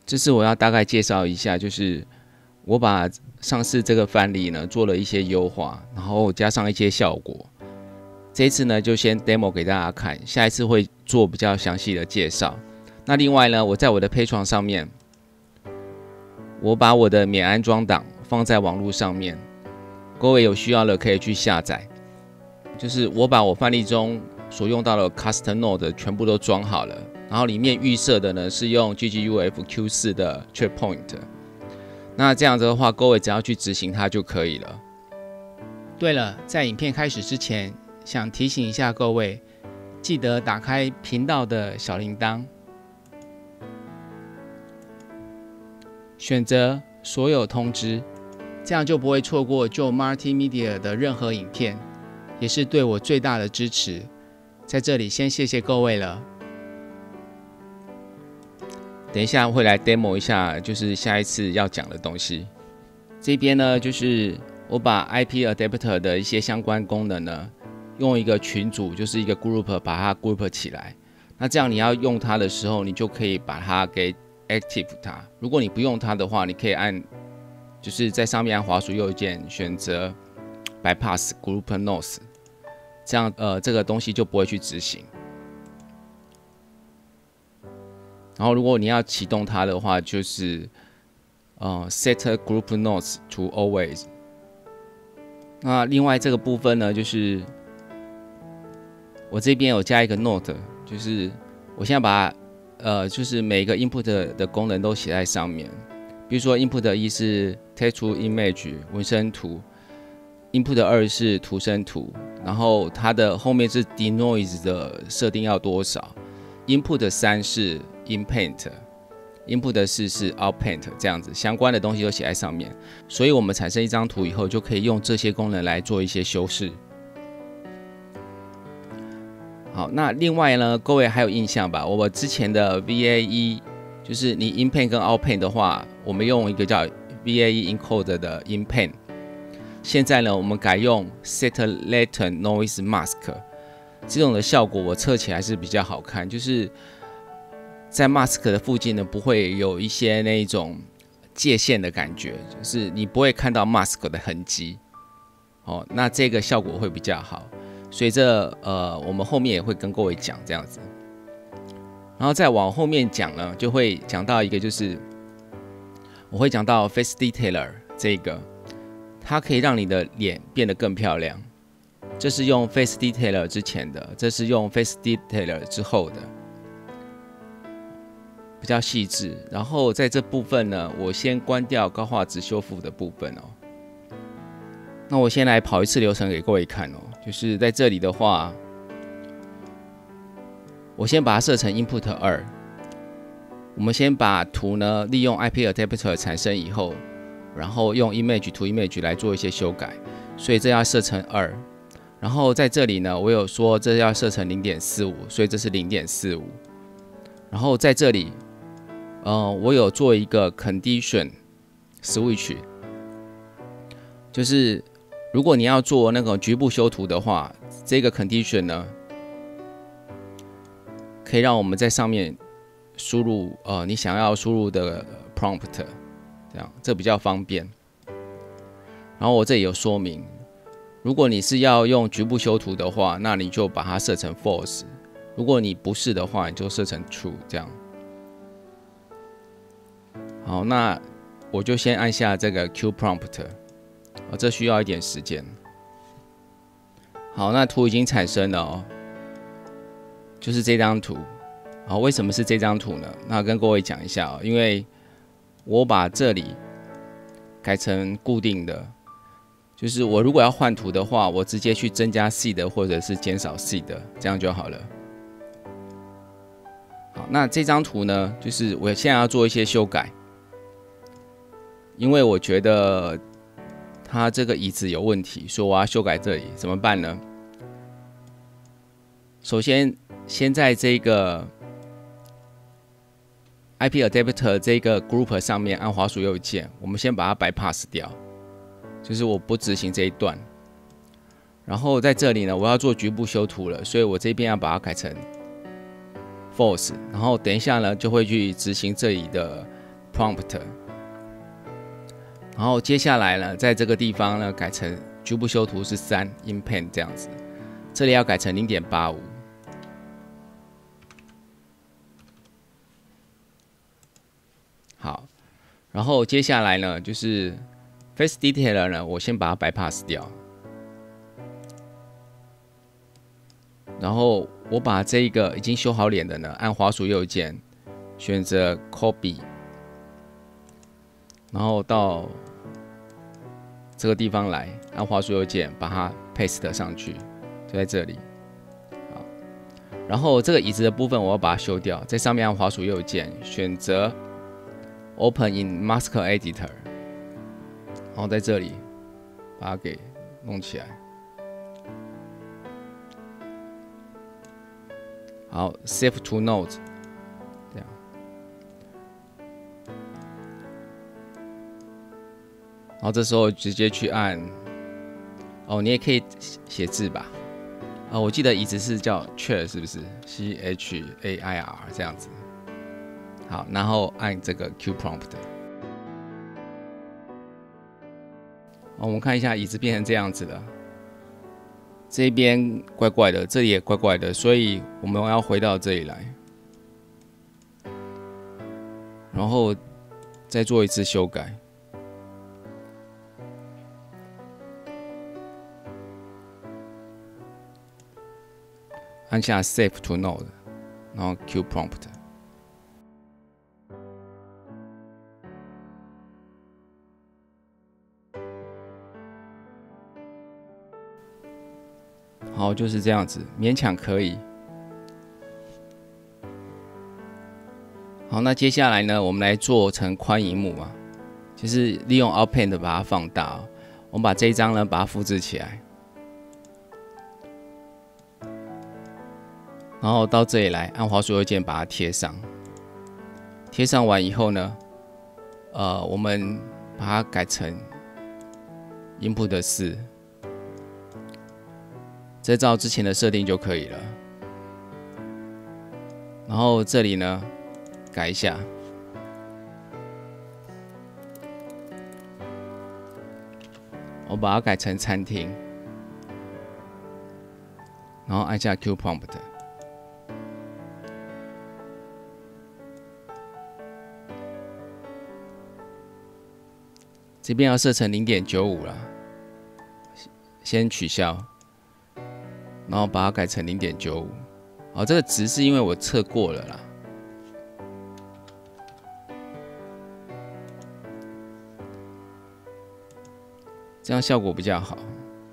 这次我要大概介绍一下，就是我把上次这个范例呢做了一些优化，然后加上一些效果。这一次呢就先 demo 给大家看，下一次会做比较详细的介绍。那另外呢，我在我的Patreon上面，我把我的免安装档放在网络上面，各位有需要的可以去下载。就是我把我范例中所用到的 Custom Node 全部都装好了，然后里面预设的呢是用 GGUF Q4 的 Checkpoint。那这样子的话，各位只要去执行它就可以了。 对了，在影片开始之前，想提醒一下各位，记得打开频道的小铃铛，选择所有通知，这样就不会错过Joe Multimedia 的任何影片，也是对我最大的支持。在这里先谢谢各位了。 等一下会来 demo 一下，就是下一次要讲的东西。这边呢，就是我把 IP Adapter 的一些相关功能呢，用一个群组，就是一个 group 把它 group 起来。那这样你要用它的时候，你就可以把它给 active 它。如果你不用它的话，你可以按，就是在上面按滑鼠右键选择 bypass group nodes， 这样这个东西就不会去执行。然后如果你要启动它的话，就是set group nodes to always。那另外这个部分呢，就是我这边有加一个 note， 就是我现在把就是每个 input 的功能都写在上面。比如说 input 1是 text to image 纹身图 ，input 2是图生图，然后它的后面是 denoise 的设定要多少 ，input 3是 inpaint。input 4是 outpaint， 这样子相关的东西都写在上面，所以我们产生一张图以后，就可以用这些功能来做一些修饰。好，那另外呢，各位还有印象吧？我之前的 VAE 就是你 inpaint 跟 outpaint 的话，我们用一个叫 VAE encode 的 inpaint。现在呢，我们改用 set latent noise mask， 这种的效果我测起来是比较好看，就是在 mask 的附近呢，不会有一些那种界限的感觉，就是你不会看到 mask 的痕迹。哦，那这个效果会比较好。所以我们后面也会跟各位讲这样子。然后再往后面讲呢，就会讲到一个，就是我会讲到 Face Detailer 这个，它可以让你的脸变得更漂亮。这是用 Face Detailer 之前的，这是用 Face Detailer 之后的。比较细致，然后在这部分呢，我先关掉高画质修复的部分哦。那我先来跑一次流程给各位看哦，就是在这里的话，我先把它设成 input 2。我们先把图呢利用 IP Adapter 产生以后，然后用 image to image 来做一些修改，所以这要设成2。然后在这里呢，我有说这要设成 0.45， 所以这是 0.45。然后在这里。我有做一个 condition switch， 就是如果你要做那个局部修图的话，这个 condition 呢，可以让我们在上面输入你想要输入的 prompt， 这样这比较方便。然后我这里有说明，如果你是要用局部修图的话，那你就把它设成 false； 如果你不是的话，你就设成 true， 这样。好，那我就先按下这个 Q prompt， 这需要一点时间。好，那图已经产生了哦，就是这张图。好，为什么是这张图呢？那跟各位讲一下哦，因为我把这里改成固定的，就是我如果要换图的话，我直接去增加 seed 或者是减少 seed， 这样就好了。好，那这张图呢，就是我现在要做一些修改。因为我觉得它这个椅子有问题，所以我要修改这里，怎么办呢？首先，先在这个 IP Adapter 这个 group 上面按滑鼠右键，我们先把它 bypass 掉，就是我不执行这一段。然后在这里呢，我要做局部修图了，所以我这边要把它改成 false， 然后等一下呢就会去执行这里的 Prompt， 然后接下来呢，在这个地方呢改成局部修图是3 In Pen 这样子，这里要改成 0.85。好，然后接下来呢就是 Face Detailer 呢，我先把它 bypass 掉，然后我把这一个已经修好脸的呢，按滑鼠右键选择 Copy， 然后到这个地方来，按滑鼠右键把它 paste 上去，就在这里。好，然后这个椅子的部分我要把它修掉，在上面按滑鼠右键选择 Open in Mask Editor， 然后在这里把它给弄起来。好 ，Save to Note， 这样。然后这时候直接去按，哦，你也可以写字吧？我记得椅子是叫 Chair， 是不是 ？CHAIR 这样子。好，然后按这个 Q Prompt。我们看一下椅子变成这样子了。这边怪怪的，这里也怪怪的，所以我们要回到这里来，然后再做一次修改。按下 Save to Node， 然后 Q Prompt。好，就是这样子，勉强可以。好，那接下来呢，我们来做成宽萤幕嘛，就是利用 Outpaint 把它放大。我们把这一张呢，把它复制起来，然后到这里来，按滑鼠右键把它贴上。贴上完以后呢，我们把它改成 Input 4。再照之前的设定就可以了。然后这里呢，改一下，我把它改成餐厅，然后按下 Q Prompt。这边要设成 0.95 啦，先取消。然后把它改成 0.95， 好，这个值是因为我测过了啦。这样效果比较好。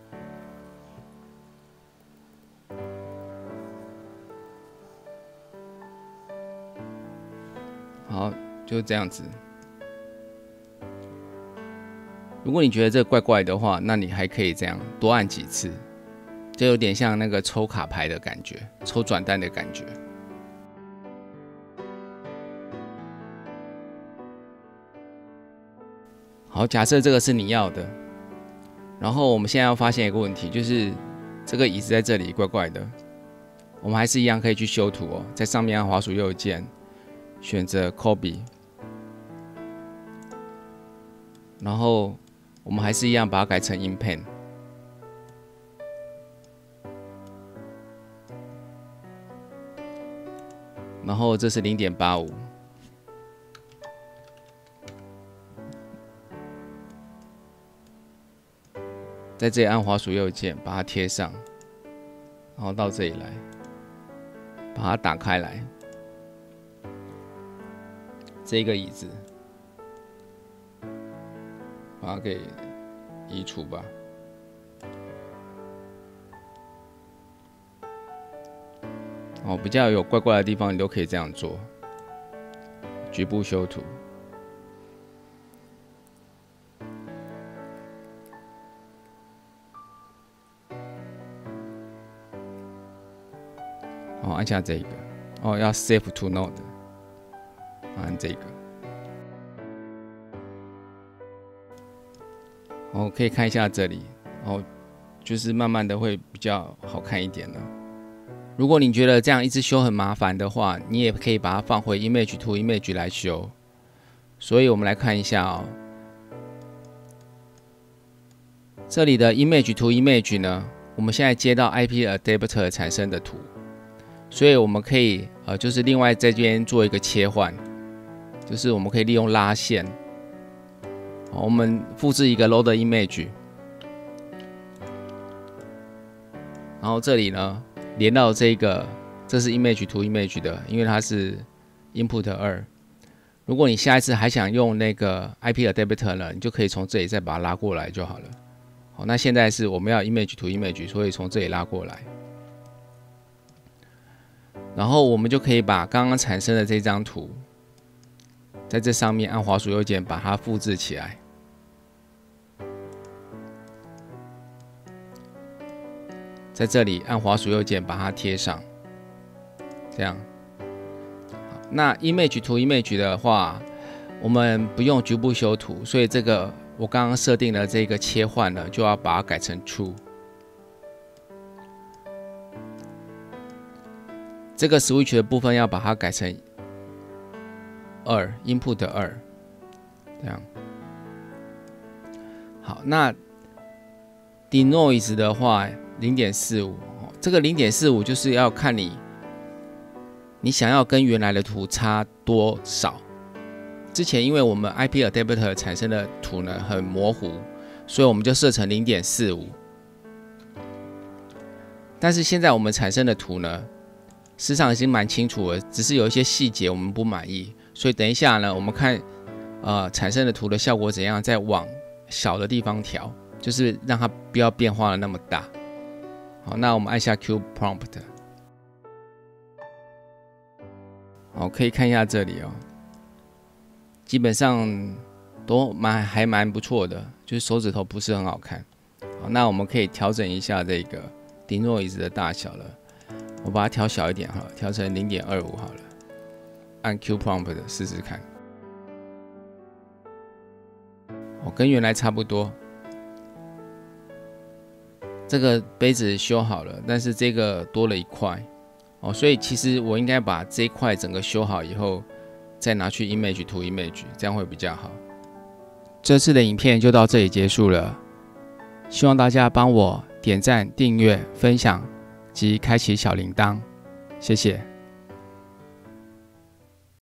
好，就这样子。如果你觉得这怪怪的话，那你还可以这样多按几次。就有点像那个抽卡牌的感觉，抽转蛋的感觉。好，假设这个是你要的，然后我们现在要发现一个问题，就是这个椅子在这里怪怪的，我们还是一样可以去修图哦，在上面按滑鼠右键，选择 Copy， 然后我们还是一样把它改成 In Pen。然后这是 0.85， 在这里按滑鼠右键把它贴上，然后到这里来，把它打开来，这个椅子，把它给移除吧。比较有怪怪的地方，你都可以这样做。局部修图。按下这个。要 Save to Node， 按这个。可以看一下这里，就是慢慢的会比较好看一点了。如果你觉得这样一直修很麻烦的话，你也可以把它放回 Image to Image 来修。 所以我们来看一下哦，这里的 image to image 呢，我们现在接到 IP adapter 产生的图，所以我们可以就是另外在这边做一个切换，就是我们可以利用拉线，我们复制一个 load image， 然后这里呢连到这是 image to image 的，因为它是 input 2。如果你下一次还想用那个 IP adapter 呢，你就可以从这里再把它拉过来就好了。好，那现在是我们要 image to image， 所以从这里拉过来，然后我们就可以把刚刚产生的这张图，在这上面按滑鼠右键把它复制起来。在这里按滑鼠右键把它贴上，这样。那 image to image 的话，我们不用局部修图，所以这个我刚刚设定的这个切换呢，就要把它改成 true。这个 switch 的部分要把它改成2 input 2，这样。好，那 denoise 的话 0.45， 这个 0.45 就是要看你想要跟原来的图差多少。之前因为我们 IP adapter 产生的图呢很模糊，所以我们就设成 0.45。但是现在我们产生的图呢，事实上已经蛮清楚了，只是有一些细节我们不满意，所以等一下呢，我们看产生的图的效果怎样，再往小的地方调，就是让它不要变化的那么大。好，那我们按下 Q Prompt。好，可以看一下这里哦，基本上都还蛮不错的，就是手指头不是很好看。好，那我们可以调整一下这个 denoise 的大小了，我把它调小一点好了，调成 0.25 好了，按 Q Prompt 试试看。跟原来差不多。这个杯子修好了，但是这个多了一块。所以其实我应该把这一块整个修好以后，再拿去 image to image， 这样会比较好。这次的影片就到这里结束了，希望大家帮我点赞、订阅、分享及开启小铃铛，谢谢。